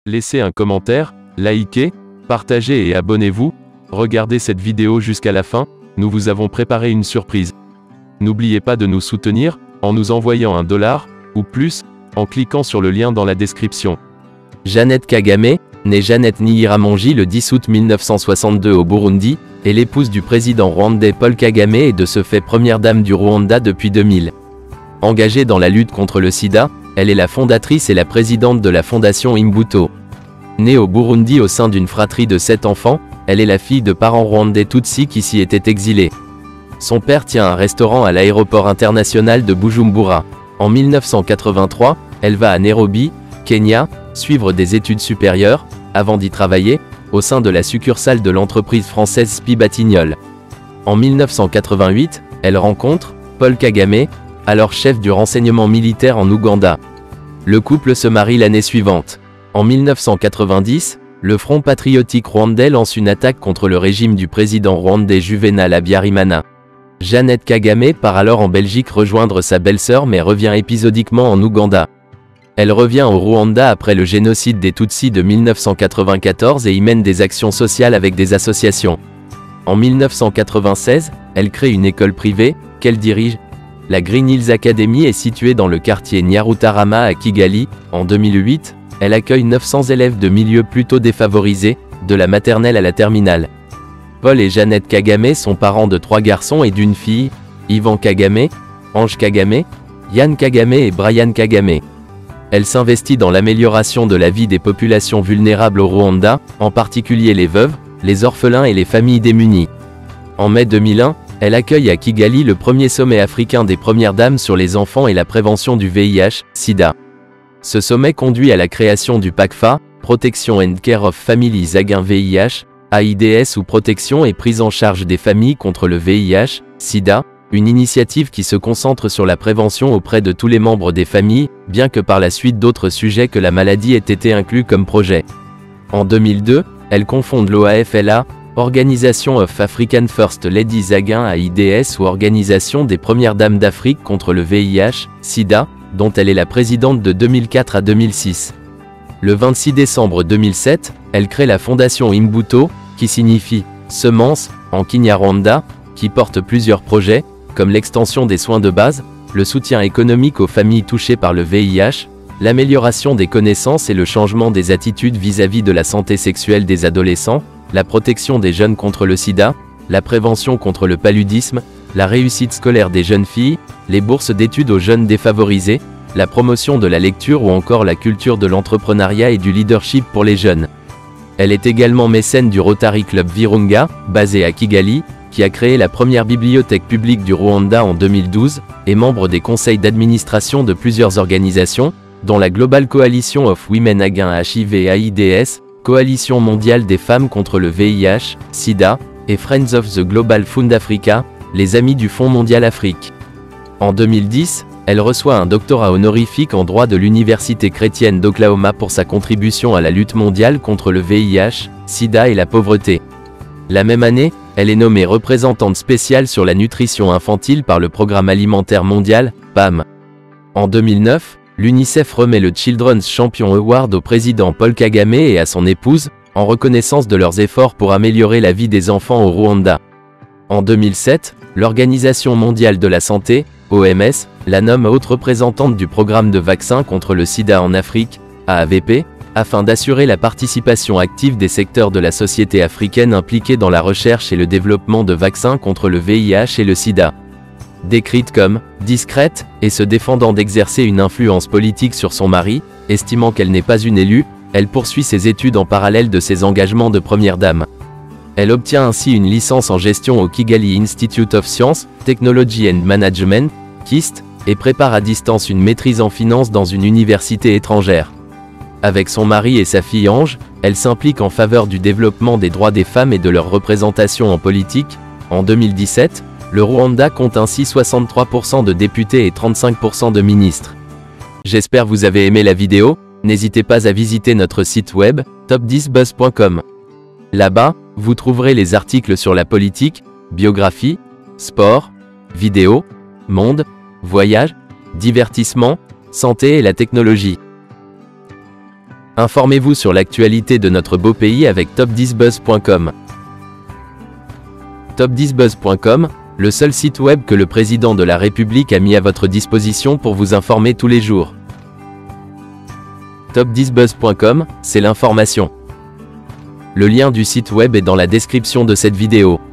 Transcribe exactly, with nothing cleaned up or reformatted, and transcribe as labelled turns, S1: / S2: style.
S1: Laissez un commentaire, likez, partagez et abonnez-vous. Regardez cette vidéo jusqu'à la fin, nous vous avons préparé une surprise. N'oubliez pas de nous soutenir, en nous envoyant un dollar, ou plus, en cliquant sur le lien dans la description.
S2: Jeannette Kagame, née Jeannette Nyiramongi le dix août mille neuf cent soixante-deux au Burundi, est l'épouse du président rwandais Paul Kagame et de ce fait première dame du Rwanda depuis deux mille. Engagée dans la lutte contre le sida, elle est la fondatrice et la présidente de la fondation Imbuto. Née au Burundi au sein d'une fratrie de sept enfants, elle est la fille de parents rwandais Tutsi qui s'y étaient exilés. Son père tient un restaurant à l'aéroport international de Bujumbura. En mille neuf cent quatre-vingt-trois, elle va à Nairobi, Kenya, suivre des études supérieures, avant d'y travailler, au sein de la succursale de l'entreprise française S P I Batignolles. En mille neuf cent quatre-vingt-huit, elle rencontre Paul Kagame, alors chef du renseignement militaire en Ouganda. Le couple se marie l'année suivante. En mille neuf cent quatre-vingt-dix, le Front patriotique rwandais lance une attaque contre le régime du président rwandais Juvenal Habyarimana. Jeannette Kagame part alors en Belgique rejoindre sa belle-sœur mais revient épisodiquement en Ouganda. Elle revient au Rwanda après le génocide des Tutsis de mille neuf cent quatre-vingt-quatorze et y mène des actions sociales avec des associations. En mille neuf cent quatre-vingt-seize, elle crée une école privée, qu'elle dirige. La Green Hills Academy est située dans le quartier Nyarutarama à Kigali. En deux mille huit, elle accueille neuf cents élèves de milieux plutôt défavorisés, de la maternelle à la terminale. Paul et Jeannette Kagame sont parents de trois garçons et d'une fille, Yvan Kagame, Ange Kagame, Yann Kagame et Brian Kagame. Elle s'investit dans l'amélioration de la vie des populations vulnérables au Rwanda, en particulier les veuves, les orphelins et les familles démunies. En mai deux mille un, elle accueille à Kigali le premier sommet africain des Premières Dames sur les enfants et la prévention du V I H, SIDA. Ce sommet conduit à la création du PACFA, Protection and Care of Families Against V I H, AIDS ou protection et prise en charge des familles contre le V I H, SIDA, une initiative qui se concentre sur la prévention auprès de tous les membres des familles, bien que par la suite d'autres sujets que la maladie aient été inclus comme projet. En deux mille deux, elle cofonde l'O A F L A, Organisation of African First Ladies Against AIDS ou Organisation des Premières Dames d'Afrique contre le V I H, SIDA, dont elle est la présidente de deux mille quatre à deux mille six. Le vingt-six décembre deux mille sept, elle crée la fondation Imbuto, qui signifie « semence » en Kinyarwanda, qui porte plusieurs projets, comme l'extension des soins de base, le soutien économique aux familles touchées par le V I H, l'amélioration des connaissances et le changement des attitudes vis-à-vis de la santé sexuelle des adolescents, la protection des jeunes contre le sida, la prévention contre le paludisme, la réussite scolaire des jeunes filles, les bourses d'études aux jeunes défavorisés, la promotion de la lecture ou encore la culture de l'entrepreneuriat et du leadership pour les jeunes. Elle est également mécène du Rotary Club Virunga, basé à Kigali, qui a créé la première bibliothèque publique du Rwanda en deux mille douze, et membre des conseils d'administration de plusieurs organisations, dont la Global Coalition of Women Against H I V AIDS, Coalition mondiale des femmes contre le V I H, SIDA, et Friends of the Global Fund Africa, les amis du Fonds mondial Afrique. En deux mille dix, elle reçoit un doctorat honorifique en droit de l'Université chrétienne d'Oklahoma pour sa contribution à la lutte mondiale contre le V I H, SIDA et la pauvreté. La même année, elle est nommée représentante spéciale sur la nutrition infantile par le Programme alimentaire mondial, P A M. En deux mille neuf, l'UNICEF remet le Children's Champion Award au président Paul Kagame et à son épouse, en reconnaissance de leurs efforts pour améliorer la vie des enfants au Rwanda. En deux mille sept, l'Organisation mondiale de la santé, O M S, la nomme haute représentante du programme de vaccins contre le sida en Afrique, A V P, afin d'assurer la participation active des secteurs de la société africaine impliqués dans la recherche et le développement de vaccins contre le V I H et le sida. Décrite comme « discrète » et se défendant d'exercer une influence politique sur son mari, estimant qu'elle n'est pas une élue, elle poursuit ses études en parallèle de ses engagements de première dame. Elle obtient ainsi une licence en gestion au Kigali Institute of Science, Technology and Management, K I S T, et prépare à distance une maîtrise en finance dans une université étrangère. Avec son mari et sa fille Ange, elle s'implique en faveur du développement des droits des femmes et de leur représentation en politique. En deux mille dix-sept, le Rwanda compte ainsi soixante-trois pour cent de députés et trente-cinq pour cent de ministres. J'espère vous avez aimé la vidéo, n'hésitez pas à visiter notre site web, top dix buzz point com. Là-bas, vous trouverez les articles sur la politique, biographie, sport, vidéo, monde, voyage, divertissement, santé et la technologie. Informez-vous sur l'actualité de notre beau pays avec top dix buzz point com. top dix buzz point com, le seul site web que le président de la République a mis à votre disposition pour vous informer tous les jours. top dix buzz point com, c'est l'information. Le lien du site web est dans la description de cette vidéo.